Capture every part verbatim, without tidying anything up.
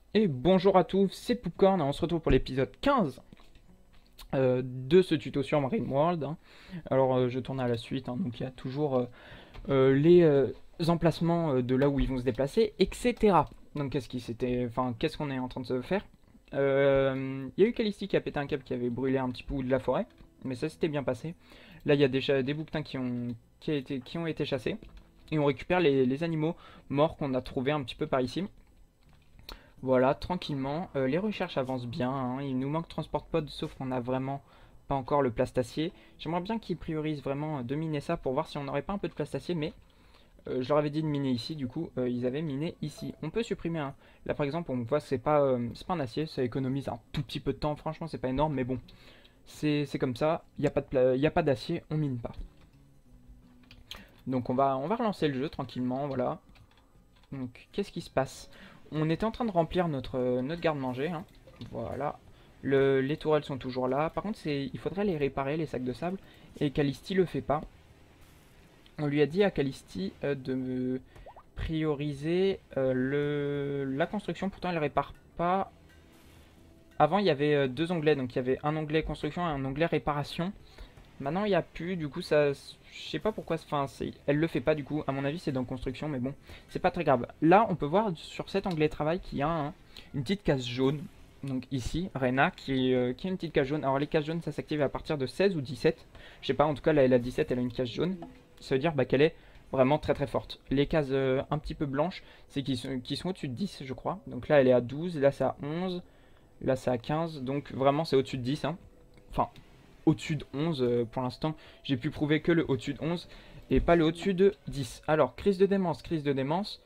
Et bonjour à tous, c'est Popcorn et on se retrouve pour l'épisode quinze euh, de ce tuto sur Marine World, hein. Alors euh, je tourne à la suite, hein, donc il y a toujours euh, euh, les euh, emplacements euh, de là où ils vont se déplacer, et cetera. Donc qu'est-ce qui s'était, enfin qu'est-ce qu'on est en train de se faire. Euh, Il y a eu Calisti qui a pété un câble qui avait brûlé un petit bout de la forêt, mais ça s'était bien passé. Là il y a déjà des bouquetins qui ont, qui, a été, qui ont été chassés, et on récupère les, les animaux morts qu'on a trouvés un petit peu par ici. Voilà, tranquillement. Euh, les recherches avancent bien, hein. Il nous manque Transport Pod, sauf qu'on a vraiment pas encore le plastacier. J'aimerais bien qu'ils priorisent vraiment de miner ça pour voir si on n'aurait pas un peu de plastacier, mais euh, je leur avais dit de miner ici, du coup, euh, ils avaient miné ici. On peut supprimer un. Là, par exemple, on voit que c'est pas, euh, c'est pas un acier, ça économise un tout petit peu de temps. Franchement, c'est pas énorme, mais bon, c'est c'est comme ça. Il n'y a pas de pla- il y a pas d'acier, on mine pas. Donc on va, on va relancer le jeu tranquillement, voilà. Donc, qu'est-ce qui se passe? On était en train de remplir notre, euh, notre garde-manger, hein. Voilà. Le, les tourelles sont toujours là. Par contre, c'est, il faudrait les réparer, les sacs de sable. Et Calisti le fait pas. On lui a dit à Calisti euh, de prioriser euh, le, la construction. Pourtant, elle répare pas. Avant, il y avait euh, deux onglets. Donc, il y avait un onglet construction et un onglet réparation. Maintenant, il n'y a plus, du coup, ça, je sais pas pourquoi, enfin, elle le fait pas, du coup, à mon avis, c'est dans construction, mais bon, c'est pas très grave. Là, on peut voir sur cet onglet travail qu'il y a un- une petite case jaune, donc ici, Rena, qui, euh, qui a une petite case jaune. Alors, les cases jaunes, ça s'active à partir de seize ou dix-sept, je sais pas, en tout cas, là, elle a dix-sept, elle a une case jaune, ça veut dire bah, qu'elle est vraiment très très forte. Les cases euh, un petit peu blanches, c'est qu'ils sont, qu'ils sont au-dessus de dix, je crois, donc là, elle est à douze, là, c'est à onze, là, c'est à quinze, donc vraiment, c'est au-dessus de dix, hein. Enfin, au-dessus de onze euh, pour l'instant. J'ai pu prouver que le au-dessus de onze et pas le au-dessus de dix. Alors, crise de démence, crise de démence.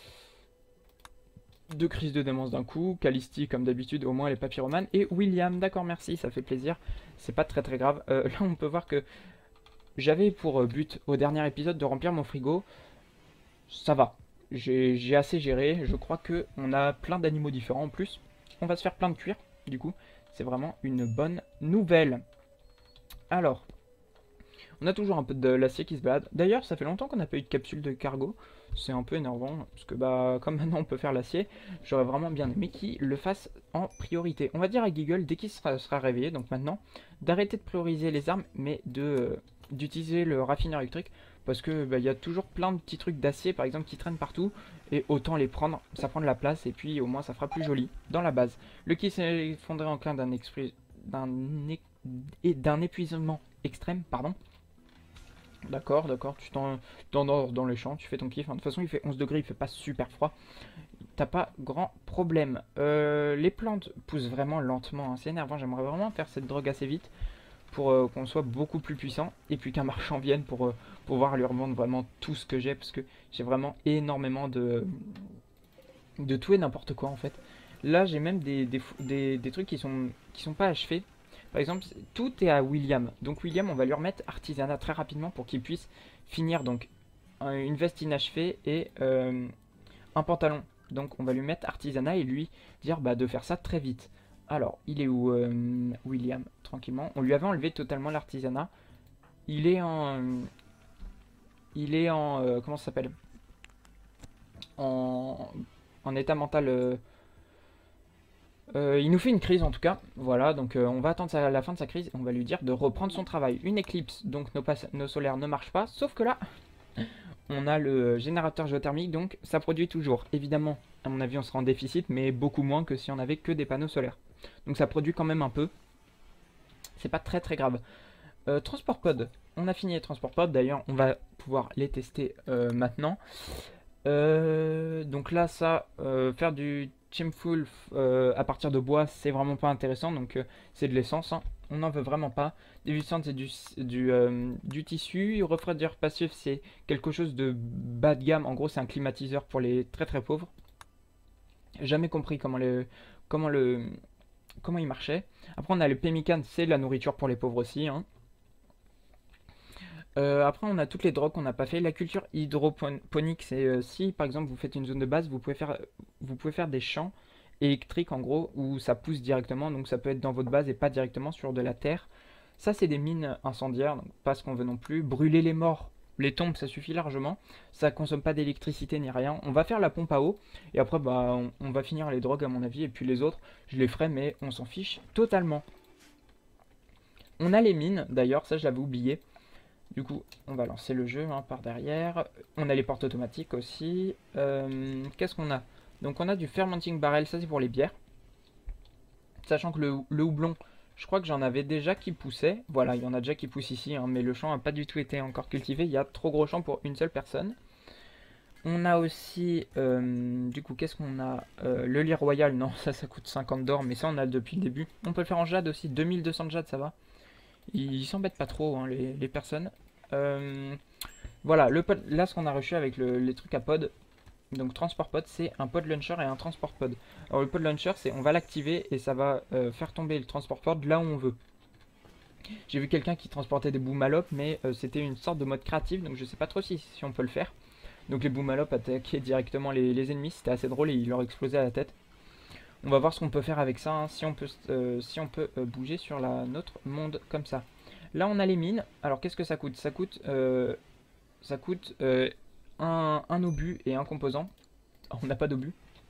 Deux crises de démence d'un coup. Calisti, comme d'habitude, au moins les papyromanes. Et William, d'accord, merci, ça fait plaisir. C'est pas très très grave. Euh, là, on peut voir que j'avais pour euh, but au dernier épisode de remplir mon frigo. Ça va. J'ai assez géré. Je crois que on a plein d'animaux différents en plus. On va se faire plein de cuir, du coup. C'est vraiment une bonne nouvelle. Alors, on a toujours un peu de l'acier qui se balade. D'ailleurs, ça fait longtemps qu'on n'a pas eu de capsule de cargo. C'est un peu énervant, parce que bah, comme maintenant on peut faire l'acier, j'aurais vraiment bien aimé qu'il le fasse en priorité. On va dire à Giggle, dès qu'il sera, sera réveillé, donc maintenant, d'arrêter de prioriser les armes, mais de euh, d'utiliser le raffineur électrique, parce que bah, il y a toujours plein de petits trucs d'acier, par exemple, qui traînent partout, et autant les prendre, ça prend de la place, et puis au moins ça fera plus joli dans la base. Le qui s'est effondré en cas d'un d'un d'un épuisement extrême, pardon. D'accord, d'accord, tu t'endors dans les champs, tu fais ton kiff. De toute façon, il fait onze degrés, il fait pas super froid. T'as pas grand problème. Euh, les plantes poussent vraiment lentement, hein. C'est énervant. J'aimerais vraiment faire cette drogue assez vite pour euh, qu'on soit beaucoup plus puissant. Et puis qu'un marchand vienne pour euh, pouvoir lui revendre vraiment tout ce que j'ai. Parce que j'ai vraiment énormément de, de tout et n'importe quoi en fait. Là, j'ai même des, des, des, des trucs qui sont, qui sont pas achevés. Par exemple, tout est à William. Donc William, on va lui remettre artisanat très rapidement pour qu'il puisse finir donc une veste inachevée et euh, un pantalon. Donc on va lui mettre artisanat et lui dire bah, de faire ça très vite. Alors, il est où euh, William? Tranquillement. On lui avait enlevé totalement l'artisanat. Il est en... Il est en... euh, comment ça s'appelle? En, en état mental... euh, Euh, il nous fait une crise en tout cas, voilà, donc euh, on va attendre sa- la fin de sa crise et on va lui dire de reprendre son travail. Une éclipse, donc nos, nos solaires ne marchent pas, sauf que là, on a le générateur géothermique, donc ça produit toujours. Évidemment, à mon avis, on sera en déficit, mais beaucoup moins que si on avait que des panneaux solaires. Donc ça produit quand même un peu, c'est pas très très grave. Euh, transport pod, on a fini les transport pod, d'ailleurs on va pouvoir les tester euh, maintenant. Euh, donc là, ça, euh, faire du chimful euh, à partir de bois, c'est vraiment pas intéressant. Donc euh, c'est de l'essence, hein. On n'en veut vraiment pas. Dévissante, c'est du, du, euh, du tissu. Refroidisseur passif, c'est quelque chose de bas de gamme. En gros, c'est un climatiseur pour les très très pauvres. Jamais compris comment le, comment le, comment il marchait. Après, on a le pemmican, c'est de la nourriture pour les pauvres aussi, hein. Euh, après, on a toutes les drogues qu'on n'a pas fait. La culture hydroponique, c'est euh, si par exemple vous faites une zone de base, vous pouvez faire, vous pouvez faire des champs électriques en gros où ça pousse directement. Donc ça peut être dans votre base et pas directement sur de la terre. Ça, c'est des mines incendiaires, donc pas ce qu'on veut non plus. Brûler les morts, Les tombes, ça suffit largement. Ça consomme pas d'électricité ni rien. On va faire la pompe à eau. Et après, bah, on, on va finir les drogues, à mon avis. Et puis les autres, je les ferai, mais on s'en fiche totalement. On a les mines, d'ailleurs. Ça, je l'avais oublié. Du coup, on va lancer le jeu hein, par derrière. On a les portes automatiques aussi. Euh, Qu'est-ce qu'on a? Donc, on a du fermenting barrel. Ça, c'est pour les bières. Sachant que le, le houblon... Je crois que j'en avais déjà qui poussaient. Voilà, il y en a déjà qui poussent ici, hein, mais le champ n'a pas du tout été encore cultivé. Il y a trop gros champ pour une seule personne. On a aussi, euh, du coup, qu'est-ce qu'on a euh, le lit royal, non, ça, ça coûte cinquante d'or, mais ça, on a depuis le début. On peut le faire en jade aussi, deux mille deux cents de jade, ça va. Ils s'embêtent pas trop, hein, les, les personnes. Euh, voilà, le pod, là, ce qu'on a reçu avec le, les trucs à pod, donc transport pod, c'est un pod launcher et un transport pod. Alors le pod launcher, c'est on va l'activer et ça va euh, faire tomber le transport pod là où on veut. J'ai vu quelqu'un qui transportait des boomalop, mais euh, c'était une sorte de mode créatif, donc je sais pas trop si, si on peut le faire. Donc les boomalop attaquaient directement les, les ennemis, c'était assez drôle et ils leur explosaient à la tête. On va voir ce qu'on peut faire avec ça, hein, si on peut, euh, si on peut euh, bouger sur la, notre monde comme ça. Là on a les mines, alors qu'est-ce que ça coûte? Ça coûte, euh, ça coûte euh, un, un obus et un composant. On n'a pas d'obus.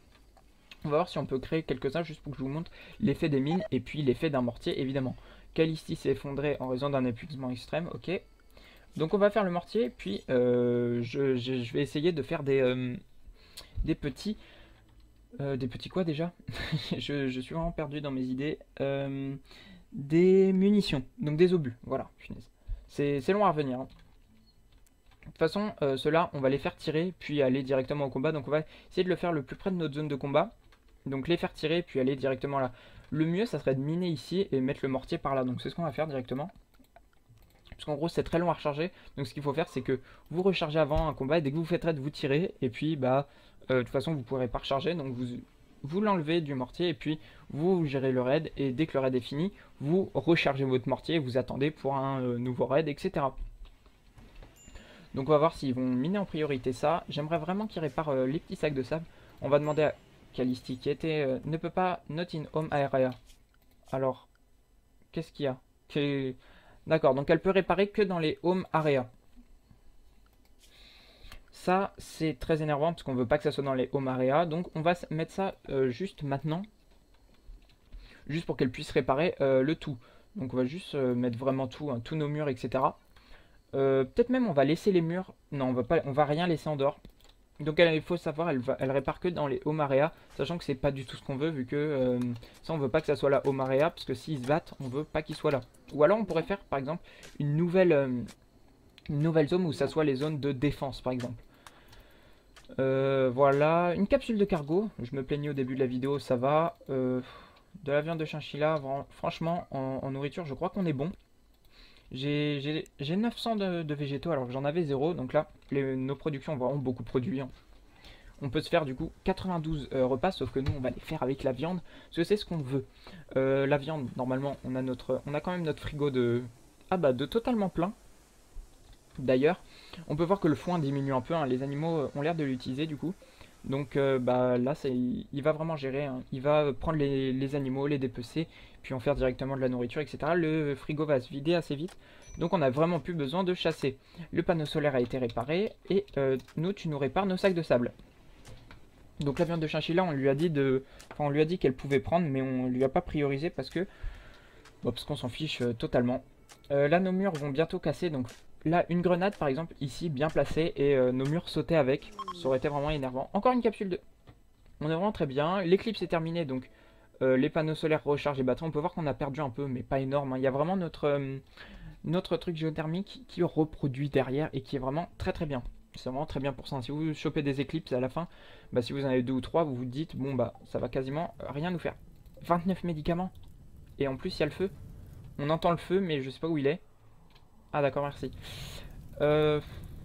On va voir si on peut créer quelques-uns juste pour que je vous montre l'effet des mines et puis l'effet d'un mortier évidemment. Calisti s'est effondré en raison d'un épuisement extrême, ok. Donc on va faire le mortier, puis euh, je, je, je vais essayer de faire des, euh, des petits... Euh, des petits quoi déjà? je, je suis vraiment perdu dans mes idées. Euh, des munitions, donc des obus, voilà, c'est long à revenir. Hein. De toute façon, euh, ceux-là, on va les faire tirer, puis aller directement au combat. Donc on va essayer de le faire le plus près de notre zone de combat. Donc les faire tirer, puis aller directement là. Le mieux, ça serait de miner ici et mettre le mortier par là. Donc c'est ce qu'on va faire directement. Parce qu'en gros, c'est très long à recharger. Donc ce qu'il faut faire, c'est que vous rechargez avant un combat. Et dès que vous faites raid, vous tirez. Et puis, bah, euh, de toute façon, vous ne pourrez pas recharger. Donc vous, vous l'enlevez du mortier. Et puis, vous gérez le raid. Et dès que le raid est fini, vous rechargez votre mortier. Et vous attendez pour un euh, nouveau raid, et cetera. Donc on va voir s'ils vont miner en priorité ça. J'aimerais vraiment qu'ils réparent euh, les petits sacs de sable. On va demander à Calisti qui était euh, ne peut pas not in home area. Alors, qu'est-ce qu'il y a? D'accord, donc elle peut réparer que dans les home area. Ça, c'est très énervant parce qu'on veut pas que ça soit dans les home area. Donc on va mettre ça euh, juste maintenant. Juste pour qu'elle puisse réparer euh, le tout. Donc on va juste euh, mettre vraiment tout, hein, tous nos murs, et cetera. Euh, Peut-être même on va laisser les murs. Non, on va pas, on va rien laisser en dehors. Donc elle, il faut savoir, elle, va, elle répare que dans les home area, sachant que c'est pas du tout ce qu'on veut, vu que euh, ça on veut pas que ça soit la home area, parce que s'ils se battent, on veut pas qu'ils soient là. Ou alors on pourrait faire par exemple une nouvelle, euh, une nouvelle zone où ça soit les zones de défense par exemple. Euh, voilà, une capsule de cargo, je me plaignais au début de la vidéo, ça va. Euh, de la viande de chinchilla, franchement en, en nourriture je crois qu'on est bon. J'ai neuf cents de, de végétaux alors que j'en avais zéro. Donc là, les, nos productions ont vraiment beaucoup produit. Hein. On peut se faire du coup quatre-vingt-douze euh, repas, sauf que nous on va les faire avec la viande. Parce que c'est ce qu'on veut. Euh, la viande, normalement, on a, notre, on a quand même notre frigo de... Ah bah, de totalement plein. D'ailleurs, on peut voir que le foin diminue un peu. Hein. Les animaux ont l'air de l'utiliser du coup. Donc euh, bah là, il, il va vraiment gérer. Hein. Il va prendre les, les animaux, les dépecer, puis en faire directement de la nourriture, et cetera. Le frigo va se vider assez vite. Donc on n'a vraiment plus besoin de chasser. Le panneau solaire a été réparé. Et euh, nous, tu nous répares nos sacs de sable. Donc la viande de chinchilla, on lui a dit de, enfin, on lui a dit qu'elle pouvait prendre, mais on lui a pas priorisé parce que, bon, parce qu'on s'en fiche euh, totalement. Euh, là, nos murs vont bientôt casser, donc là, une grenade par exemple, ici, bien placée, et euh, nos murs sautaient avec. Ça aurait été vraiment énervant. Encore une capsule de... On est vraiment très bien. L'éclipse est terminée, donc euh, les panneaux solaires rechargent les batteries. On peut voir qu'on a perdu un peu, mais pas énorme. Hein. Il y a vraiment notre, euh, notre truc géothermique qui reproduit derrière et qui est vraiment très très bien. C'est vraiment très bien pour ça. Si vous chopez des éclipses à la fin, bah, si vous en avez deux ou trois, vous vous dites, bon bah, ça va quasiment rien nous faire. vingt-neuf médicaments. Et en plus, il y a le feu. On entend le feu, mais je sais pas où il est. Ah d'accord, merci. Euh...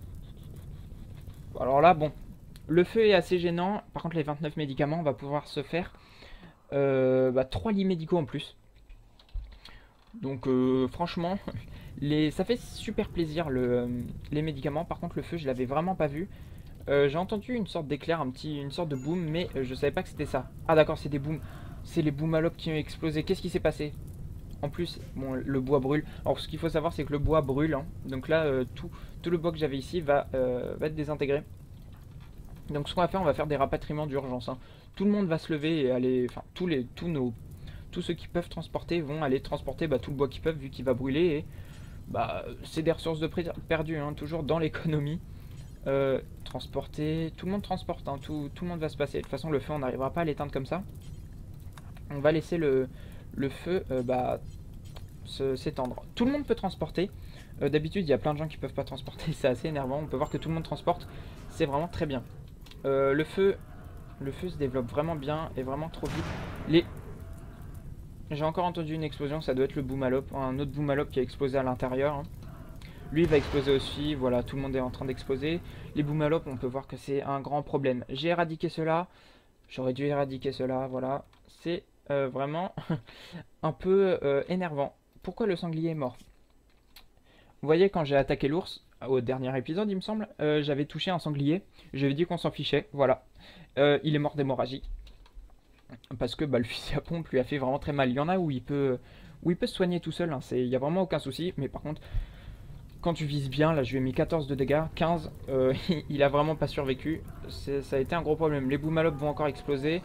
Alors là, bon. Le feu est assez gênant. Par contre, les vingt-neuf médicaments, on va pouvoir se faire euh, bah, trois lits médicaux en plus. Donc euh, franchement, les... ça fait super plaisir le... les médicaments. Par contre, le feu, je l'avais vraiment pas vu. Euh, J'ai entendu une sorte d'éclair, un petit, une sorte de boom, mais euh, je savais pas que c'était ça. Ah d'accord, c'est des booms. C'est les boomalopes qui ont explosé. Qu'est-ce qui s'est passé? En plus, bon, le bois brûle. Alors ce qu'il faut savoir, c'est que le bois brûle, hein. Donc là, euh, tout, tout le bois que j'avais ici va, euh, va être désintégré. Donc ce qu'on va faire, on va faire des rapatriements d'urgence, hein. Tout le monde va se lever et aller... Enfin, tous, les, tous, nos, tous ceux qui peuvent transporter vont aller transporter bah, tout le bois qu'ils peuvent, vu qu'il va brûler. Et bah, c'est des ressources de perdues, hein, toujours dans l'économie. Euh, transporter... Tout le monde transporte, hein, tout, tout le monde va se passer. De toute façon, le feu, on n'arrivera pas à l'éteindre comme ça. On va laisser le, le feu euh, bah, s'étendre. Tout le monde peut transporter. Euh, D'habitude, il y a plein de gens qui peuvent pas transporter. C'est assez énervant. On peut voir que tout le monde transporte. C'est vraiment très bien. Euh, le feu... Le feu se développe vraiment bien et vraiment trop vite. Les... J'ai encore entendu une explosion, ça doit être le Boomalop, un autre Boomalop qui a explosé à l'intérieur, hein. Lui il va exploser aussi, voilà, tout le monde est en train d'exploser. Les Boomalop, on peut voir que c'est un grand problème. J'ai éradiqué cela, j'aurais dû éradiquer cela, voilà. C'est euh, vraiment un peu euh, énervant. Pourquoi le sanglier est mort? Vous voyez, quand j'ai attaqué l'ours, au dernier épisode il me semble, euh, j'avais touché un sanglier, j'avais dit qu'on s'en fichait, voilà. Euh, il est mort d'hémorragie. Parce que bah, le fusil à pompe lui a fait vraiment très mal. Il y en a où il peut, où il peut se soigner tout seul, hein. Il n'y a vraiment aucun souci. Mais par contre, quand tu vises bien, là je lui ai mis quatorze de dégâts, quinze, euh, il a vraiment pas survécu. Ça a été un gros problème. Les Boomalop vont encore exploser.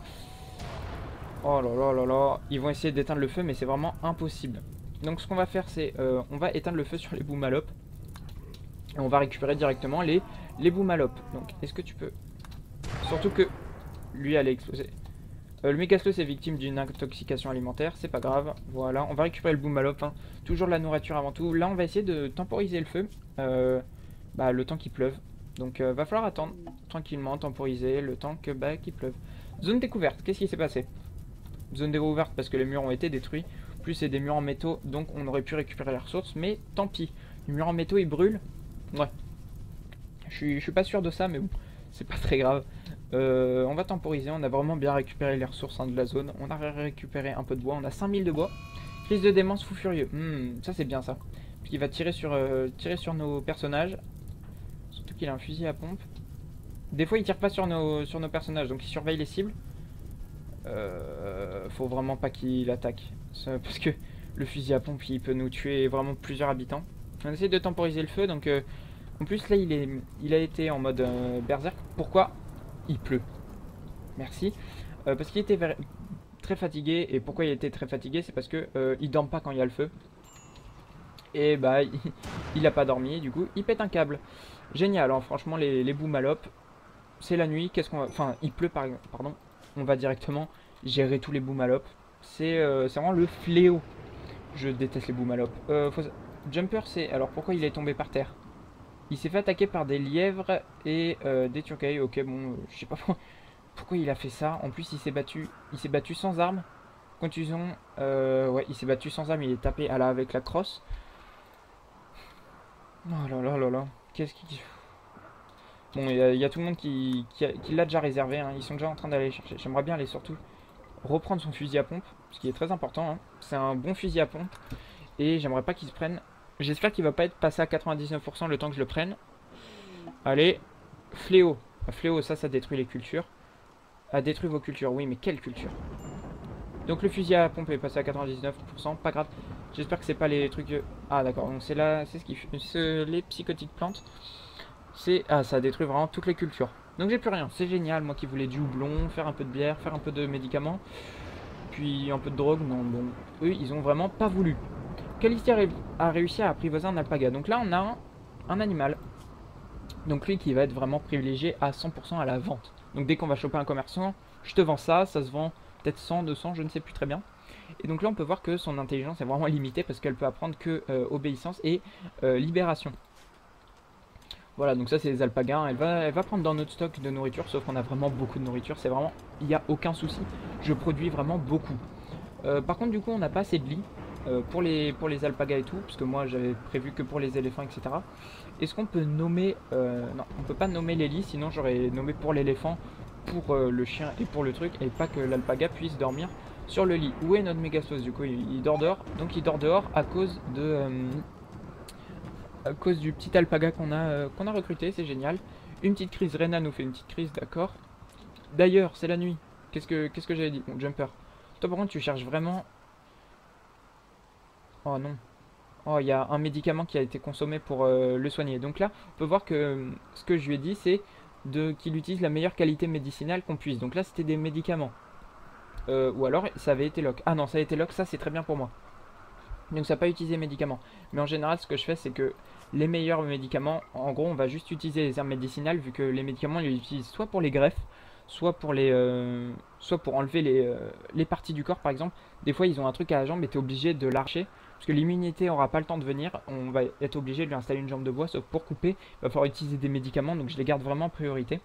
Oh là là là là. Ils vont essayer d'éteindre le feu, mais c'est vraiment impossible. Donc ce qu'on va faire, c'est euh, on va éteindre le feu sur les Boomalop. Et on va récupérer directement les, les Boomalop. Donc est-ce que tu peux... Surtout que lui allait exploser. Euh, le Mégaslos est victime d'une intoxication alimentaire, c'est pas grave. Voilà, on va récupérer le Boomalop, hein. Toujours de la nourriture avant tout. Là, on va essayer de temporiser le feu, euh, bah, le temps qu'il pleuve. Donc, euh, va falloir attendre tranquillement, temporiser le temps que bah, qu'il pleuve. Zone découverte, qu'est-ce qui s'est passé? Zone découverte parce que les murs ont été détruits. Plus, c'est des murs en métaux, donc on aurait pu récupérer les ressources, mais tant pis. Les murs en métaux, ils brûlent. Ouais. Je suis, je suis pas sûr de ça, mais bon, c'est pas très grave. Euh, on va temporiser, on a vraiment bien récupéré les ressources, hein, de la zone. On a récupéré un peu de bois, on a cinq mille de bois. Crise de démence, fou furieux. Hmm, ça c'est bien ça. Puis il va tirer sur, euh, tirer sur nos personnages. Surtout qu'il a un fusil à pompe. Des fois il tire pas sur nos, sur nos personnages, donc il surveille les cibles. Euh, faut vraiment pas qu'il attaque. Ça, parce que le fusil à pompe il peut nous tuer vraiment plusieurs habitants. On essaie de temporiser le feu, donc... Euh, en plus là il, est, il a été en mode euh, berserk. Pourquoi? Il pleut. Merci. Euh, parce qu'il était très fatigué. Et pourquoi il était très fatigué? C'est parce que euh, il dort pas quand il y a le feu. Et bah il, il a pas dormi. Du coup il pète un câble. Génial, hein, franchement les, les Boomalop. C'est la nuit. Qu'est-ce qu'on va... Enfin il pleut par... pardon. On va directement gérer tous les Boomalop. C'est euh, vraiment le fléau. Je déteste les Boomalop. Euh, faut... Jumper c'est... Alors pourquoi il est tombé par terre? Il s'est fait attaquer par des lièvres et euh, des turcailles. Ok, bon, euh, je sais pas pourquoi il a fait ça. En plus, il s'est battu, il s'est battu sans arme. Contusion, euh, ouais, il s'est battu sans arme. Il est tapé à la avec la crosse. Oh là là là là. Qu'est-ce qui... Bon, il y, y a tout le monde qui, qui, qui l'a déjà réservé, hein. Ils sont déjà en train d'aller chercher. J'aimerais bien aller surtout reprendre son fusil à pompe, ce qui est très important, hein. C'est un bon fusil à pompe. Et j'aimerais pas qu'il se prenne... J'espère qu'il va pas être passé à quatre-vingt-dix-neuf pour cent le temps que je le prenne. Allez, fléau. Fléau, ça, ça détruit les cultures. A détruit vos cultures, oui, mais quelle culture? Donc le fusil à pompe est passé à quatre-vingt-dix-neuf pour cent, pas grave. J'espère que c'est pas les trucs... Ah d'accord, donc c'est là, c'est ce qui fait... Les psychotiques plantes. C'est... Ah, ça détruit vraiment toutes les cultures. Donc j'ai plus rien, c'est génial, moi qui voulais du houblon, faire un peu de bière, faire un peu de médicaments. Puis un peu de drogue, non, bon, eux, ils ont vraiment pas voulu. Calisti a réussi à apprivoiser un alpaga. Donc là, on a un, un animal. Donc lui qui va être vraiment privilégié à cent pour cent à la vente. Donc dès qu'on va choper un commerçant, je te vends ça, ça se vend peut-être cent, deux cents, je ne sais plus très bien. Et donc là, on peut voir que son intelligence est vraiment limitée parce qu'elle peut apprendre que euh, obéissance et euh, libération. Voilà, donc ça c'est les alpagas. Elle va, elle va prendre dans notre stock de nourriture, sauf qu'on a vraiment beaucoup de nourriture. C'est vraiment, il n'y a aucun souci. Je produis vraiment beaucoup. Euh, par contre, du coup, on n'a pas assez de lits. Euh, pour, les, pour les alpagas et tout, parce que moi j'avais prévu que pour les éléphants, et cetera. Est-ce qu'on peut nommer... Euh, non, on peut pas nommer les lits, sinon j'aurais nommé pour l'éléphant, pour euh, le chien et pour le truc, et pas que l'alpaga puisse dormir sur le lit. Où est notre Mégaslos? Du coup, il, il dort dehors. Donc il dort dehors à cause de... Euh, à cause du petit alpaga qu'on a, euh, qu'on a recruté, c'est génial. Une petite crise, Rena nous fait une petite crise, d'accord. D'ailleurs, c'est la nuit. Qu'est-ce que, qu'est-ce que j'avais dit? Bon, Jumper. Toi par contre, tu cherches vraiment... Oh non. Oh, il y a un médicament qui a été consommé pour euh, le soigner. Donc là, on peut voir que euh, ce que je lui ai dit, c'est de qu'il utilise la meilleure qualité médicinale qu'on puisse. Donc là, c'était des médicaments. Euh, ou alors, ça avait été lock. Ah non, ça a été lock, ça c'est très bien pour moi. Donc ça n'a pas utilisé médicaments. Mais en général, ce que je fais, c'est que les meilleurs médicaments, en gros, on va juste utiliser les herbes médicinales, vu que les médicaments, ils les utilisent soit pour les greffes, soit pour les, euh, soit pour enlever les, euh, les parties du corps, par exemple. Des fois, ils ont un truc à la jambe et tu es obligé de l'arracher. Parce que l'immunité n'aura pas le temps de venir, on va être obligé de lui installer une jambe de bois, sauf pour couper, il va falloir utiliser des médicaments, donc je les garde vraiment en priorité.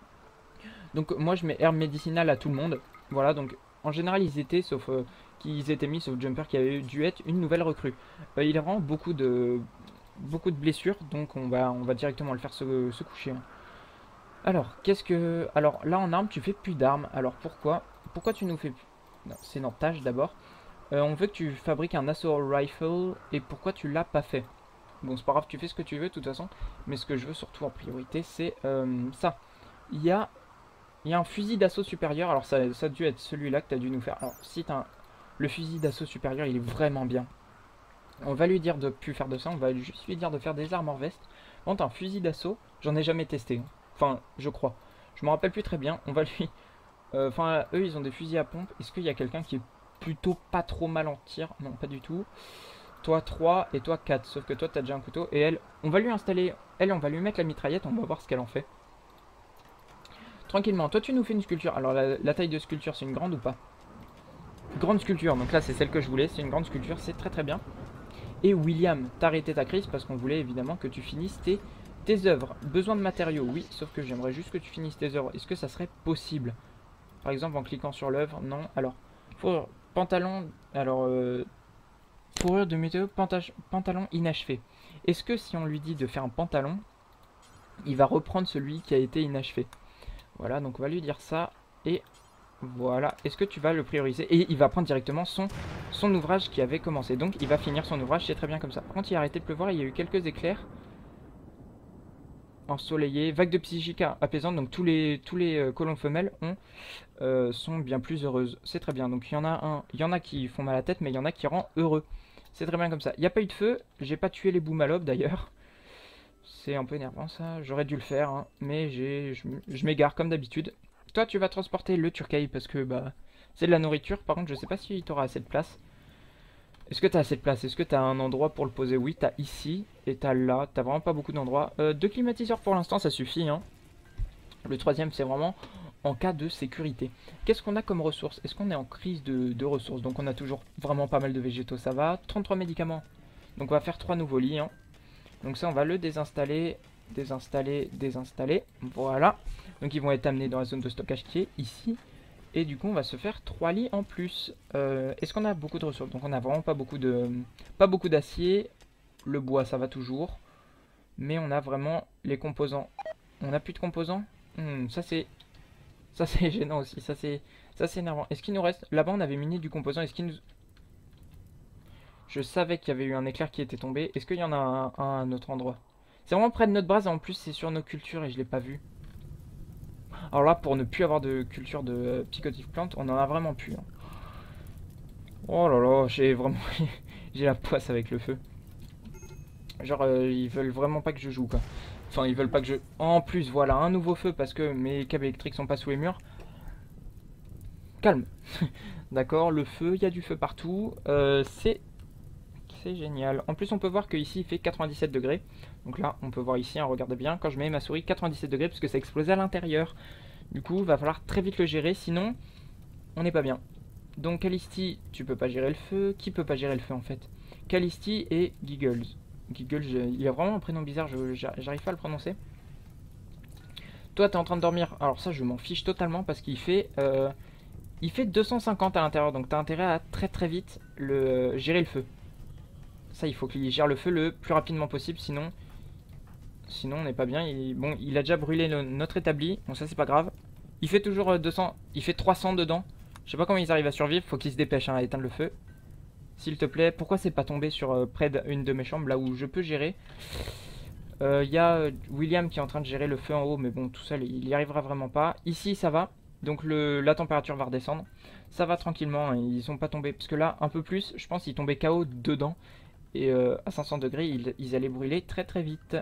Donc moi je mets herbe médicinale à tout le monde. Voilà, donc en général ils étaient, sauf euh, qu'ils étaient mis, sauf Jumper qui avait dû être une nouvelle recrue. Euh, il a vraiment beaucoup de beaucoup de blessures, donc on va on va directement le faire se, se coucher, hein. Alors, qu'est-ce que... Alors là en arme tu fais plus d'armes. Alors pourquoi Pourquoi tu nous fais... Non, c'est dans tâche d'abord. Euh, on veut que tu fabriques un assault rifle, et pourquoi tu l'as pas fait? Bon c'est pas grave, tu fais ce que tu veux de toute façon. Mais ce que je veux surtout en priorité c'est euh, ça. Il y a Il y a un fusil d'assaut supérieur, alors ça, ça a dû être celui-là que tu as dû nous faire. Alors si tu as un... le fusil d'assaut supérieur, il est vraiment bien. On va lui dire de plus faire de ça, on va juste lui dire de faire des armes en veste. Par contre un fusil d'assaut, j'en ai jamais testé. Enfin, je crois. Je me rappelle plus très bien, on va lui... euh, Enfin, eux ils ont des fusils à pompe. Est-ce qu'il y a quelqu'un qui est plutôt pas trop mal en tir? Non, pas du tout. Toi trois et toi quatre, sauf que toi tu as déjà un couteau. Et elle, on va lui installer... Elle, on va lui mettre la mitraillette, on va voir ce qu'elle en fait. Tranquillement, toi tu nous fais une sculpture. Alors la, la taille de sculpture, c'est une grande ou pas? Grande sculpture, donc là c'est celle que je voulais, c'est une grande sculpture, c'est très très bien. Et William, t'as arrêté ta crise parce qu'on voulait évidemment que tu finisses tes, tes œuvres. Besoin de matériaux, oui, sauf que j'aimerais juste que tu finisses tes œuvres. Est-ce que ça serait possible? Par exemple en cliquant sur l'œuvre, non. Alors, fourrure, pantalon, alors, euh, fourrure de météo, pantalon inachevé. Est-ce que si on lui dit de faire un pantalon, il va reprendre celui qui a été inachevé? Voilà, donc on va lui dire ça. Et voilà, est-ce que tu vas le prioriser? Et il va prendre directement son, son ouvrage qui avait commencé. Donc il va finir son ouvrage, c'est très bien comme ça. Par contre il a arrêté de pleuvoir, il y a eu quelques éclairs. Ensoleillé, vague de psychique apaisante. Donc tous les, tous les euh, colons femelles ont, euh, sont bien plus heureuses. C'est très bien, donc il y en a un, il y en a qui font mal à la tête, mais il y en a qui rend heureux. C'est très bien comme ça. Il n'y a pas eu de feu, j'ai pas tué les boumalobes d'ailleurs. C'est un peu énervant ça, j'aurais dû le faire, hein, mais j'ai, je, je m'égare comme d'habitude. Toi tu vas transporter le turcail parce que bah c'est de la nourriture, par contre je sais pas si tu auras assez de place. Est-ce que tu as assez de place? Est-ce que tu as un endroit pour le poser? Oui, tu as ici et tu as là, tu vraiment pas beaucoup d'endroits. Euh, deux climatiseurs pour l'instant ça suffit, hein. Le troisième c'est vraiment en cas de sécurité. Qu'est-ce qu'on a comme ressources? Est-ce qu'on est en crise de, de ressources? Donc on a toujours vraiment pas mal de végétaux, ça va. trente-trois médicaments, donc on va faire trois nouveaux lits, hein. Donc ça on va le désinstaller, désinstaller, désinstaller, voilà. Donc ils vont être amenés dans la zone de stockage qui est ici. Et du coup on va se faire trois lits en plus. euh, Est-ce qu'on a beaucoup de ressources? Donc on a vraiment pas beaucoup de pas beaucoup d'acier. Le bois ça va toujours. Mais on a vraiment les composants. On a plus de composants. hmm, Ça c'est ça c'est gênant aussi. Ça c'est ça c'est énervant. Est-ce qu'il nous reste? Là-bas on avait miné du composant. Est-ce qu'il nous... Je savais qu'il y avait eu un éclair qui était tombé. Est-ce qu'il y en a un, un à un autre endroit? C'est vraiment près de notre base et en plus c'est sur nos cultures et je l'ai pas vu. Alors là pour ne plus avoir de culture de euh, psychotic plant, on en a vraiment plus, hein. Oh là là, j'ai vraiment j'ai la poisse avec le feu. Genre euh, ils veulent vraiment pas que je joue quoi. Enfin ils veulent pas que je... En plus voilà un nouveau feu parce que mes câbles électriques sont pas sous les murs. Calme. D'accord, le feu, il y a du feu partout. Euh, c'est C'est génial. En plus, on peut voir qu'ici, il fait quatre-vingt-dix-sept degrés. Donc là, on peut voir ici, hein, regardez bien, quand je mets ma souris, quatre-vingt-dix-sept degrés, parce que ça explose à l'intérieur. Du coup, il va falloir très vite le gérer, sinon, on n'est pas bien. Donc, Calisti, tu peux pas gérer le feu. Qui peut pas gérer le feu, en fait? Calisti et Giggles. Giggles, je... il a vraiment un prénom bizarre, j'arrive pas à le prononcer. Toi, t'es en train de dormir. Alors ça, je m'en fiche totalement, parce qu'il fait... Euh... Il fait deux cent cinquante à l'intérieur, donc t'as intérêt à très très vite le... gérer le feu. Ça, il faut qu'il gère le feu le plus rapidement possible, sinon sinon on n'est pas bien. Il, bon, il a déjà brûlé le, notre établi, bon ça c'est pas grave. Il fait toujours deux cents, il fait trois cents dedans. Je sais pas comment ils arrivent à survivre, faut qu'ils se dépêchent, hein, à éteindre le feu. S'il te plaît, pourquoi c'est pas tombé sur euh, près d'une de mes chambres, là où je peux gérer? Il euh, y a euh, William qui est en train de gérer le feu en haut, mais bon, tout seul, il y arrivera vraiment pas. Ici, ça va, donc le, la température va redescendre. Ça va tranquillement, hein, ils sont pas tombés. Parce que là, un peu plus, je pense qu'ils tombaient K O dedans. Et euh, à cinq cents degrés, ils, ils allaient brûler très très vite.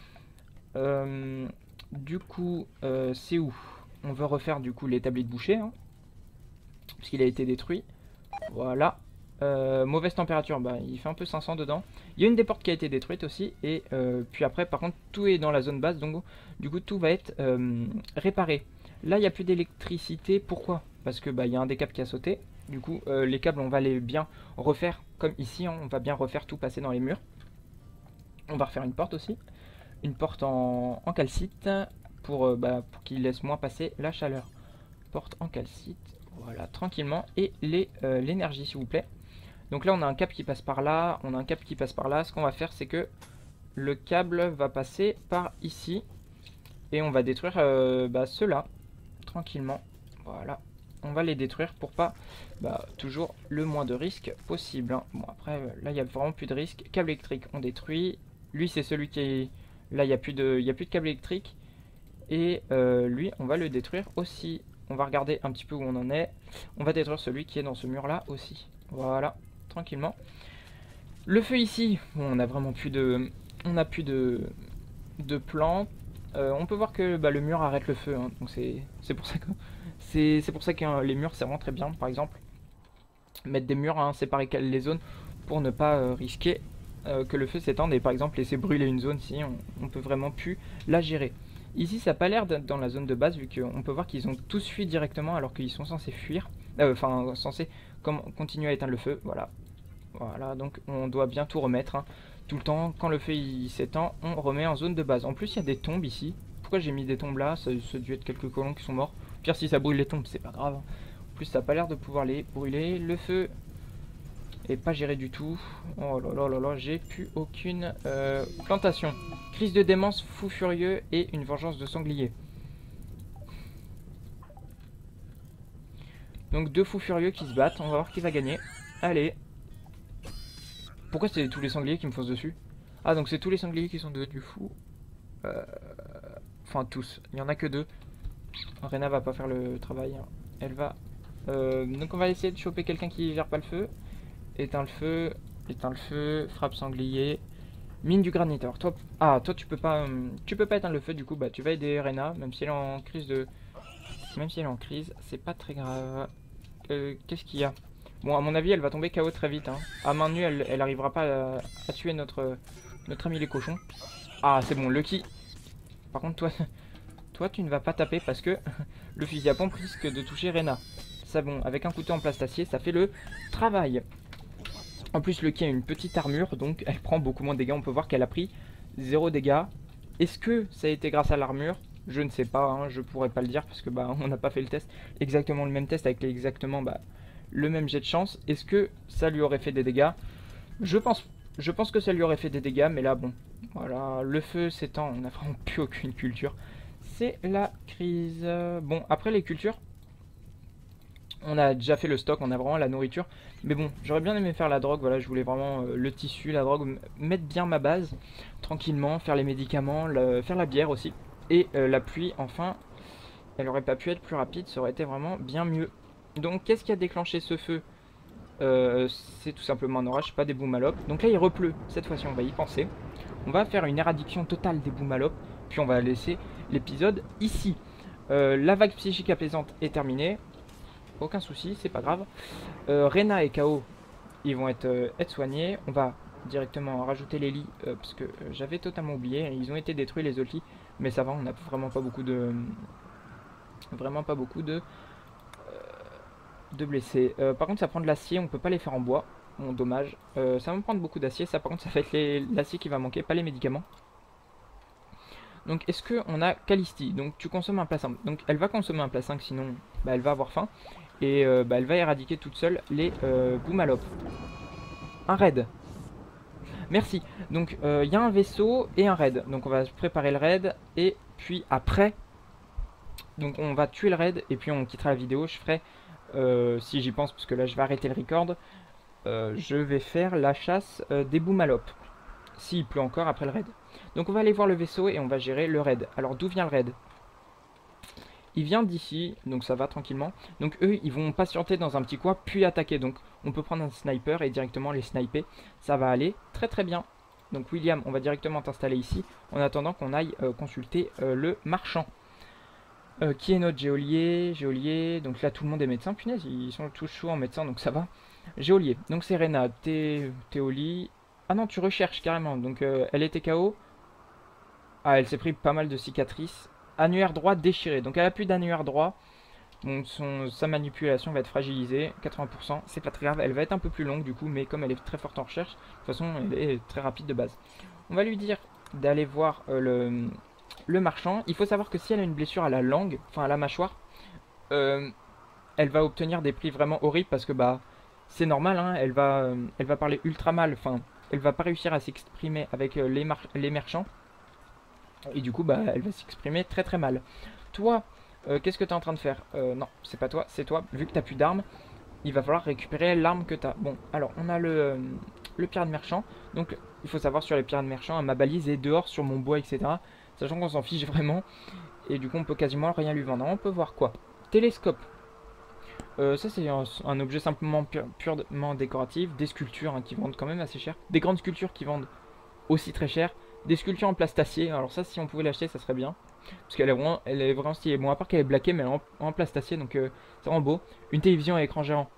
Euh, du coup, euh, c'est où? On veut refaire du coup l'établi de boucher. Hein, parce qu'il a été détruit. Voilà. Euh, mauvaise température, bah, il fait un peu cinq cents dedans. Il y a une des portes qui a été détruite aussi. Et euh, puis après, par contre, tout est dans la zone basse. Donc du coup, tout va être euh, réparé. Là, il n'y a plus d'électricité. Pourquoi? Parce que bah, y a un des câbles qui a sauté. Du coup, euh, les câbles, on va les bien refaire. Comme ici, hein, on va bien refaire tout passer dans les murs. On va refaire une porte aussi. Une porte en, en calcite. Pour, euh, bah, pour qu'il laisse moins passer la chaleur. Porte en calcite. Voilà, tranquillement. Et l'énergie, euh, s'il vous plaît. Donc là, on a un câble qui passe par là. On a un câble qui passe par là. Ce qu'on va faire, c'est que le câble va passer par ici. Et on va détruire euh, bah, ceux-là. Tranquillement. Voilà. On va les détruire pour pas... Bah, toujours le moins de risques possible. Hein. Bon, après, là, il n'y a vraiment plus de risques. Câble électrique, on détruit. Lui, c'est celui qui est... Là, il n'y a, a plus de câble électrique. Et euh, lui, on va le détruire aussi. On va regarder un petit peu où on en est. On va détruire celui qui est dans ce mur-là aussi. Voilà, tranquillement. Le feu ici, bon, on a vraiment plus de... On n'a plus de... de plantes. Euh, on peut voir que bah, le mur arrête le feu. Hein, donc c'est pour ça que... C'est pour ça que hein, les murs, c'est vraiment très bien, par exemple. Mettre des murs, hein, séparer les zones pour ne pas euh, risquer euh, que le feu s'étende. Et par exemple, laisser brûler une zone si on, on peut vraiment plus la gérer. Ici, ça n'a pas l'air d'être dans la zone de base, vu qu'on peut voir qu'ils ont tous fui directement alors qu'ils sont censés fuir. Enfin, euh, censés comme, continuer à éteindre le feu. Voilà. Voilà, donc on doit bien tout remettre. Hein. Tout le temps, quand le feu s'étend, on remet en zone de base. En plus, il y a des tombes ici. Pourquoi j'ai mis des tombes là? Ça, ça a dû être quelques colons qui sont morts. Pire, si ça brûle les tombes, c'est pas grave. En plus, ça n'a pas l'air de pouvoir les brûler. Le feu est pas géré du tout. Oh là là là là, j'ai plus aucune euh, plantation. Crise de démence, fou furieux et une vengeance de sanglier. Donc deux fous furieux qui se battent. On va voir qui va gagner. Allez. Pourquoi c'est tous les sangliers qui me foncent dessus? Ah, donc c'est tous les sangliers qui sont devenus fous. Euh... Enfin, tous. Il n'y en a que deux. Rena va pas faire le travail. Hein. Elle va... Euh... Donc on va essayer de choper quelqu'un qui gère pas le feu. Éteins le feu. Éteins le feu. Frappe sanglier. Mine du granit. Alors toi... Ah, toi tu peux pas... Euh... Tu peux pas éteindre le feu, du coup, bah tu vas aider Rena. Même si elle est en crise de... Même si elle est en crise, c'est pas très grave. Euh, Qu'est-ce qu'il y a? Bon, à mon avis, elle va tomber K O très vite. Hein. À main nue, elle, elle arrivera pas à, à tuer notre, notre ami les cochons. Ah, c'est bon, Lucky. Par contre, toi, toi, tu ne vas pas taper parce que le fusil à pompe risque de toucher Rena. Ça, bon, avec un couteau en plastacier, ça fait le travail. En plus, Lucky a une petite armure, donc elle prend beaucoup moins de dégâts. On peut voir qu'elle a pris zéro dégâts. Est-ce que ça a été grâce à l'armure? Je ne sais pas, hein, je pourrais pas le dire parce que bah on n'a pas fait le test. Exactement le même test avec les, exactement bah, le même jet de chance. Est-ce que ça lui aurait fait des dégâts? Je pense, je pense que ça lui aurait fait des dégâts, mais là bon, voilà, le feu s'étend, on n'a vraiment plus aucune culture. C'est la crise. Bon, après les cultures, on a déjà fait le stock, on a vraiment la nourriture. Mais bon, j'aurais bien aimé faire la drogue, voilà, je voulais vraiment euh, le tissu, la drogue, mettre bien ma base, tranquillement, faire les médicaments, le, faire la bière aussi. Et euh, la pluie, enfin, elle aurait pas pu être plus rapide, ça aurait été vraiment bien mieux. Donc, qu'est-ce qui a déclenché ce feu? euh, C'est tout simplement un orage, pas des boomalopes. Donc là, il repleut. Cette fois-ci, on va y penser. On va faire une éradication totale des boomalopes. Puis on va laisser l'épisode ici. Euh, la vague psychique apaisante est terminée. Aucun souci, c'est pas grave. Euh, Rena et K O, ils vont être, euh, être soignés. On va directement rajouter les lits, euh, parce que euh, j'avais totalement oublié. Ils ont été détruits, les autres lits. Mais ça va, on n'a vraiment pas beaucoup de... Vraiment pas beaucoup de... Euh, de blessés. Euh, par contre, ça prend de l'acier, on peut pas les faire en bois. Bon, dommage. Euh, ça va me prendre beaucoup d'acier. Ça, par contre, ça va être l'acier qui va manquer, pas les médicaments. Donc, est-ce qu'on a Calisti? Donc, tu consommes un plat cinq. Donc, elle va consommer un plat cinq, sinon, bah, elle va avoir faim. Et euh, bah, elle va éradiquer toute seule les euh, boomalopes. Un raid. Merci. Donc, il euh, y a un vaisseau et un raid. Donc, on va préparer le raid. Et puis, après... Donc, on va tuer le raid. Et puis, on quittera la vidéo. Je ferai... Euh, si j'y pense, parce que là, je vais arrêter le record. Euh, je vais faire la chasse euh, des boomalopes. S'il pleut encore après le raid. Donc, on va aller voir le vaisseau et on va gérer le raid. Alors, d'où vient le raid? il vient d'ici, donc ça va tranquillement. Donc eux, ils vont patienter dans un petit coin, puis attaquer. Donc on peut prendre un sniper et directement les sniper. Ça va aller très très bien. Donc William, on va directement t'installer ici, en attendant qu'on aille euh, consulter euh, le marchand. Euh, qui est notre géolier? Géolier, donc là tout le monde est médecin. Punaise, ils sont tous chauds en médecin, donc ça va. Géolier, donc c'est Rena, t'es au lit. Ah non, tu recherches carrément, donc euh, elle était K O. Ah, elle s'est pris pas mal de cicatrices. Annulaire droit déchiré. Donc elle a plus d'annulaire droit. Donc son, sa manipulation va être fragilisée. quatre-vingts pour cent. C'est pas très grave. Elle va être un peu plus longue du coup. Mais comme elle est très forte en recherche. De toute façon elle est très rapide de base. On va lui dire d'aller voir euh, le, le marchand. Il faut savoir que si elle a une blessure à la langue. Enfin à la mâchoire. Euh, elle va obtenir des prix vraiment horribles. Parce que bah c'est normal. Hein, elle, va, euh, elle va parler ultra mal. Enfin elle va pas réussir à s'exprimer avec euh, les, les marchands. Et du coup, bah, elle va s'exprimer très très mal. Toi, euh, qu'est-ce que tu es en train de faire? euh, Non, c'est pas toi, c'est toi. Vu que tu n'as plus d'armes, il va falloir récupérer l'arme que tu as. Bon, alors, on a le, euh, le pirate merchant. Donc, il faut savoir sur les pirates merchants, ma balise est dehors sur mon bois, et cetera. Sachant qu'on s'en fiche vraiment. Et du coup, on peut quasiment rien lui vendre. On peut voir quoi? Télescope. Euh, ça, c'est un, un objet simplement pur, purement décoratif. Des sculptures hein, qui vendent quand même assez cher. Des grandes sculptures qui vendent aussi très cher. Des sculptures en plastacier, alors ça si on pouvait l'acheter ça serait bien. Parce qu'elle est vraiment, elle est vraiment stylée. Bon à part qu'elle est blaquée mais elle est en, en plastacier donc euh, c'est vraiment beau. Une télévision à écran géant.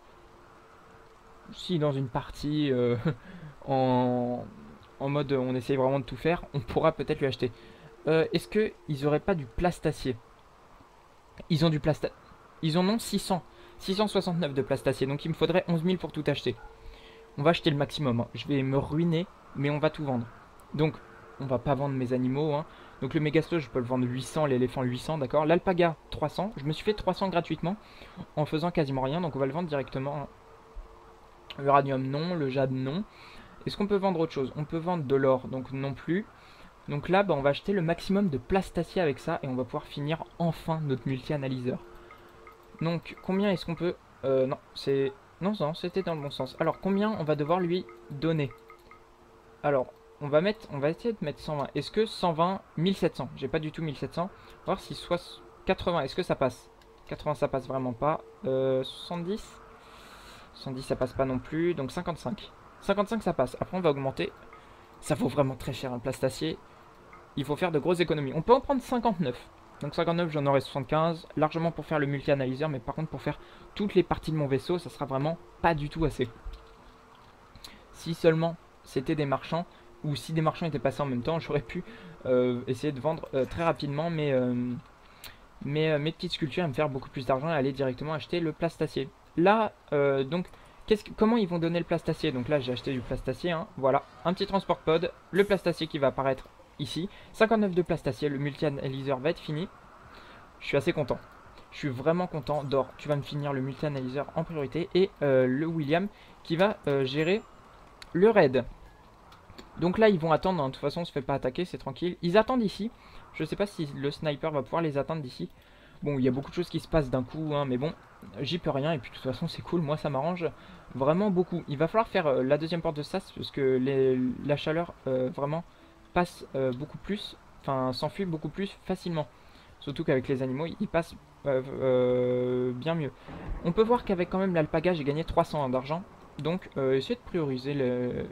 Si dans une partie euh, en, en mode on essaye vraiment de tout faire, on pourra peut-être lui acheter. Euh, Est-ce qu'ils auraient pas du plastacier? Ils ont du plasta... Ils en ont six cents. six cent soixante-neuf de plastacier donc il me faudrait onze mille pour tout acheter. On va acheter le maximum, hein. Je vais me ruiner mais on va tout vendre. Donc on va pas vendre mes animaux hein. Donc le mégasto je peux le vendre huit cents, l'éléphant huit cents, d'accord. L'alpaga trois cents, je me suis fait trois cents gratuitement en faisant quasiment rien, donc on va le vendre directement. L'uranium non, le jade non. Est-ce qu'on peut vendre autre chose? On peut vendre de l'or, donc non plus. Donc là bah, on va acheter le maximum de plastacier avec ça et on va pouvoir finir enfin notre multi-analyseur. Donc combien est-ce qu'on peut... Euh, non, c'est... Non, non, c'était dans le bon sens. Alors combien on va devoir lui donner? Alors... On va, mettre, on va essayer de mettre cent vingt. Est-ce que cent vingt, mille sept cents? J'ai pas du tout mille sept cents. On va voir si soit quatre-vingts, est-ce que ça passe? quatre-vingts, ça passe vraiment pas. Euh, soixante-dix soixante-dix, ça passe pas non plus. Donc cinquante-cinq. cinquante-cinq, ça passe. Après, on va augmenter. Ça vaut vraiment très cher un plastacier. Il faut faire de grosses économies. On peut en prendre cinquante-neuf. Donc cinquante-neuf, j'en aurai soixante-quinze. Largement pour faire le multi-analyseur. Mais par contre, pour faire toutes les parties de mon vaisseau, ça sera vraiment pas du tout assez. Si seulement c'était des marchands. Ou si des marchands étaient passés en même temps, j'aurais pu euh, essayer de vendre euh, très rapidement mes, euh, mes, euh, mes petites sculptures et me faire beaucoup plus d'argent et aller directement acheter le plastacier. Là, euh, donc, que, comment ils vont donner le plastacier? Donc là, j'ai acheté du plastacier, hein, voilà, un petit transport pod, le plastacier qui va apparaître ici. cinquante-neuf de plastacier, le multi-analyseur va être fini. Je suis assez content. Je suis vraiment content. Dor, tu vas me finir le multi-analyseur en priorité. Et euh, le William qui va euh, gérer le raid. Donc là ils vont attendre, hein. De toute façon on se fait pas attaquer, c'est tranquille. Ils attendent ici, je sais pas si le sniper va pouvoir les atteindre d'ici. Bon il y a beaucoup de choses qui se passent d'un coup hein, mais bon j'y peux rien et puis de toute façon c'est cool, moi ça m'arrange vraiment beaucoup. Il va falloir faire euh, la deuxième porte de sas parce que les, la chaleur euh, vraiment passe euh, beaucoup plus, enfin s'enfuit beaucoup plus facilement. Surtout qu'avec les animaux ils passent euh, euh, bien mieux. On peut voir qu'avec quand même l'alpaga j'ai gagné trois cents d'argent. Donc euh, essayez de prioriser le...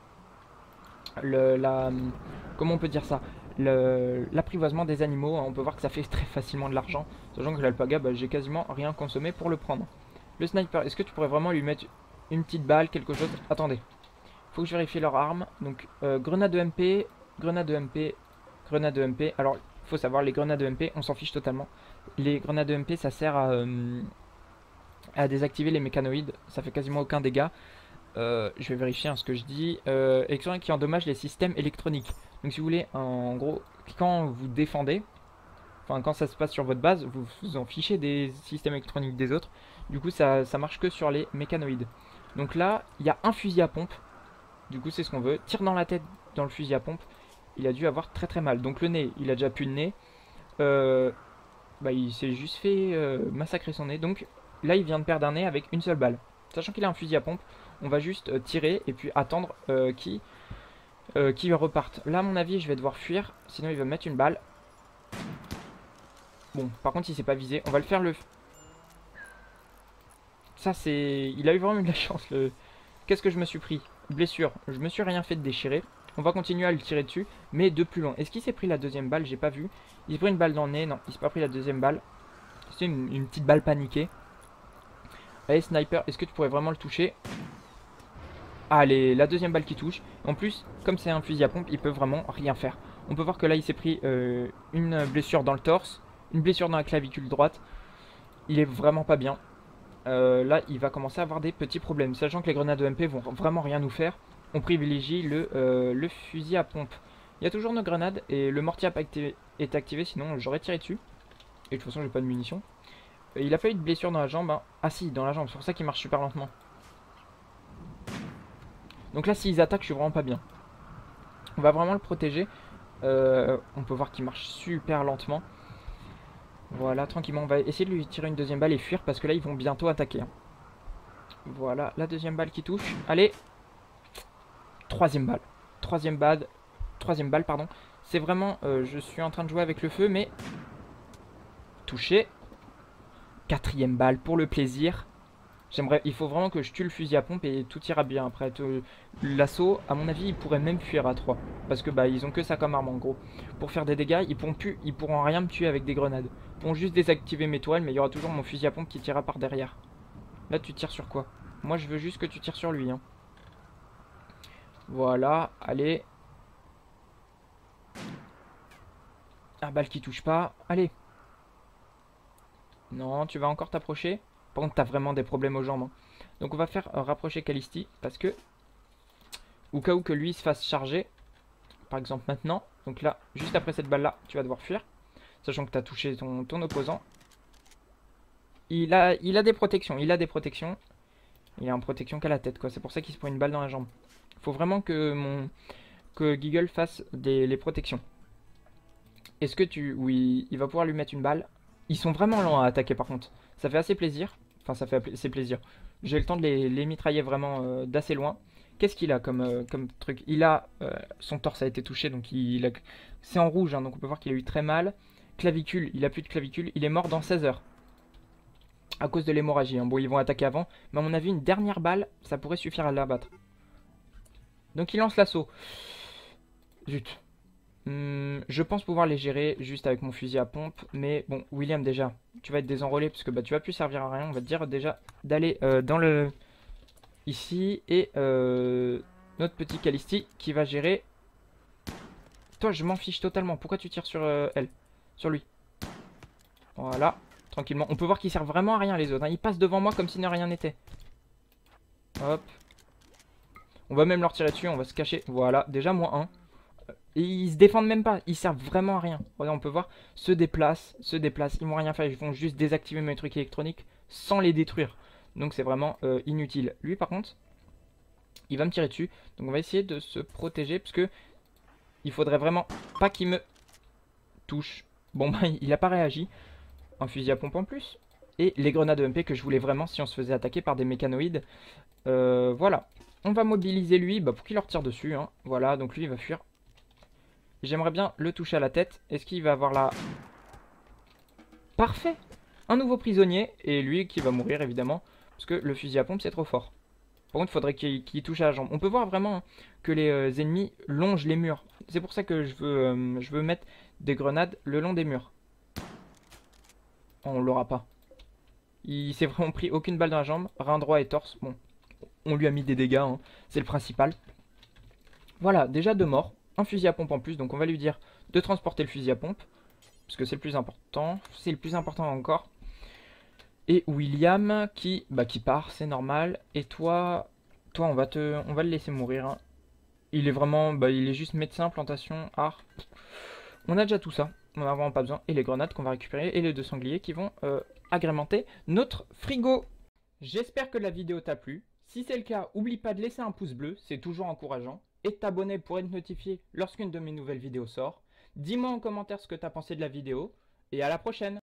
Le, la, comment on peut dire ça, l'apprivoisement des animaux, hein, on peut voir que ça fait très facilement de l'argent, sachant que l'alpaga, bah, j'ai quasiment rien consommé pour le prendre. Le sniper, est-ce que tu pourrais vraiment lui mettre une petite balle, quelque chose? Attendez, faut que je vérifie leur arme. Donc euh, grenade de M P, grenade de M P, grenade de M P. Alors il faut savoir, les grenades de M P, on s'en fiche totalement. Les grenades de M P, ça sert à, euh, à désactiver les mécanoïdes, ça fait quasiment aucun dégât. Euh, je vais vérifier hein, ce que je dis. Euh, électronique qui endommage les systèmes électroniques. Donc si vous voulez, en gros, quand vous défendez, enfin quand ça se passe sur votre base, vous vous en fichez des systèmes électroniques des autres. Du coup, ça, ça marche que sur les mécanoïdes. Donc là, il y a un fusil à pompe. Du coup, c'est ce qu'on veut. Tire dans la tête dans le fusil à pompe. Il a dû avoir très très mal. Donc le nez, il a déjà plus de nez. Euh, bah, il s'est juste fait euh, massacrer son nez. Donc là, il vient de perdre un nez avec une seule balle. Sachant qu'il a un fusil à pompe, on va juste euh, tirer et puis attendre euh, qu'il euh, qu reparte. Là, à mon avis, je vais devoir fuir, sinon il va me mettre une balle. Bon, par contre, il s'est pas visé. On va le faire le... Ça, c'est... Il a eu vraiment eu de la chance, le... Qu'est-ce que je me suis pris? Blessure. Je me suis rien fait de déchirer. On va continuer à le tirer dessus, mais de plus loin. Est-ce qu'il s'est pris la deuxième balle? J'ai pas vu. Il s'est pris une balle dans le nez. Non, il s'est pas pris la deuxième balle. C'est une, une petite balle paniquée. Allez, sniper, est-ce que tu pourrais vraiment le toucher? Allez, la deuxième balle qui touche. En plus, comme c'est un fusil à pompe, il peut vraiment rien faire. On peut voir que là, il s'est pris euh, une blessure dans le torse, une blessure dans la clavicule droite. Il est vraiment pas bien. Euh, là, il va commencer à avoir des petits problèmes. Sachant que les grenades E M P vont vraiment rien nous faire, on privilégie le, euh, le fusil à pompe. Il y a toujours nos grenades et le mortier a pas activé, est activé, sinon j'aurais tiré dessus. Et de toute façon, j'ai pas de munitions. Euh, il a pas eu de blessure dans la jambe. Hein. Ah si, dans la jambe, c'est pour ça qu'il marche super lentement. Donc là, s'ils attaquent, je suis vraiment pas bien. On va vraiment le protéger. Euh, on peut voir qu'il marche super lentement. Voilà, tranquillement, on va essayer de lui tirer une deuxième balle et fuir parce que là, ils vont bientôt attaquer. Hein. Voilà, la deuxième balle qui touche. Allez. Troisième balle. Troisième balle. Troisième balle, pardon. C'est vraiment, euh, je suis en train de jouer avec le feu, mais... Touché. Quatrième balle pour le plaisir. J'aimerais, il faut vraiment que je tue le fusil à pompe et tout ira bien après. L'assaut, à mon avis, ils pourraient même fuir à trois. Parce que bah ils ont que ça comme arme en gros. Pour faire des dégâts, ils pourront plus, ils pourront rien me tuer avec des grenades. Ils pourront juste désactiver mes toiles, mais il y aura toujours mon fusil à pompe qui tirera par derrière. Là tu tires sur quoi? Moi je veux juste que tu tires sur lui. Hein. Voilà, allez. Ah, balle qui touche pas. Allez. Non, tu vas encore t'approcher. Par contre, t'as vraiment des problèmes aux jambes. Hein. Donc on va faire euh, rapprocher Calisti parce que... Au cas où que lui se fasse charger. Par exemple maintenant. Donc là, juste après cette balle-là, tu vas devoir fuir. Sachant que tu as touché ton, ton opposant. Il a, il a des protections. Il a des protections. Il est en protection qu'à la tête, quoi. C'est pour ça qu'il se prend une balle dans la jambe. Faut vraiment que mon... Que Giggle fasse des, les protections. Est-ce que tu... Oui, il va pouvoir lui mettre une balle. Ils sont vraiment lents à attaquer par contre. Ça fait assez plaisir. Enfin, ça fait assez plaisir. J'ai le temps de les, les mitrailler vraiment euh, d'assez loin. Qu'est-ce qu'il a comme, euh, comme truc? Il a... Euh, son torse a été touché, donc il a... C'est en rouge, hein, donc on peut voir qu'il a eu très mal. Clavicule, il a plus de clavicule. Il est mort dans seize heures. À cause de l'hémorragie. Hein. Bon, ils vont attaquer avant. Mais à mon avis, une dernière balle, ça pourrait suffire à l'abattre. Donc il lance l'assaut. Zut. Hum, je pense pouvoir les gérer juste avec mon fusil à pompe. Mais bon, William déjà, tu vas être désenrôlé parce que bah, tu vas plus servir à rien. On va te dire déjà d'aller euh, dans le... Ici. Et euh, notre petit Calisti qui va gérer. Toi, je m'en fiche totalement. Pourquoi tu tires sur euh, elle? Sur lui. Voilà. Tranquillement. On peut voir qu'ils servent vraiment à rien les autres. Hein. Ils passent devant moi comme si de rien n'était. Hop. On va même leur tirer dessus. On va se cacher. Voilà. Déjà, moins un. Et ils se défendent même pas, ils servent vraiment à rien. Regarde, on peut voir, se déplacent, se déplacent, ils vont rien faire, ils vont juste désactiver mes trucs électroniques sans les détruire. Donc c'est vraiment euh, inutile. Lui par contre, il va me tirer dessus. Donc on va essayer de se protéger parce que il faudrait vraiment pas qu'il me touche. Bon bah il a pas réagi. Un fusil à pompe en plus. Et les grenades E M P que je voulais vraiment si on se faisait attaquer par des mécanoïdes. Euh, voilà. On va mobiliser lui bah, pour qu'il leur tire dessus. Hein. Voilà, donc lui il va fuir. J'aimerais bien le toucher à la tête. Est-ce qu'il va avoir la... Parfait. Un nouveau prisonnier. Et lui qui va mourir évidemment. Parce que le fusil à pompe c'est trop fort. Par contre il faudrait qu'il qu'il touche à la jambe. On peut voir vraiment que les euh, ennemis longent les murs. C'est pour ça que je veux, euh, je veux mettre des grenades le long des murs. Oh, on l'aura pas. Il s'est vraiment pris aucune balle dans la jambe. Rein droit et torse. Bon. On lui a mis des dégâts. Hein. C'est le principal. Voilà. Déjà deux morts. Un fusil à pompe en plus, donc on va lui dire de transporter le fusil à pompe, parce que c'est le plus important, c'est le plus important encore. Et William qui, bah, qui part, c'est normal. Et toi, toi on va te, on va le laisser mourir. Hein. Il est vraiment, bah, il est juste médecin, plantation, art. On a déjà tout ça, on n'a vraiment pas besoin. Et les grenades qu'on va récupérer et les deux sangliers qui vont euh, agrémenter notre frigo. J'espère que la vidéo t'a plu. Si c'est le cas, oublie pas de laisser un pouce bleu, c'est toujours encourageant. Et de t'abonner pour être notifié lorsqu'une de mes nouvelles vidéos sort. Dis-moi en commentaire ce que tu as pensé de la vidéo. Et à la prochaine!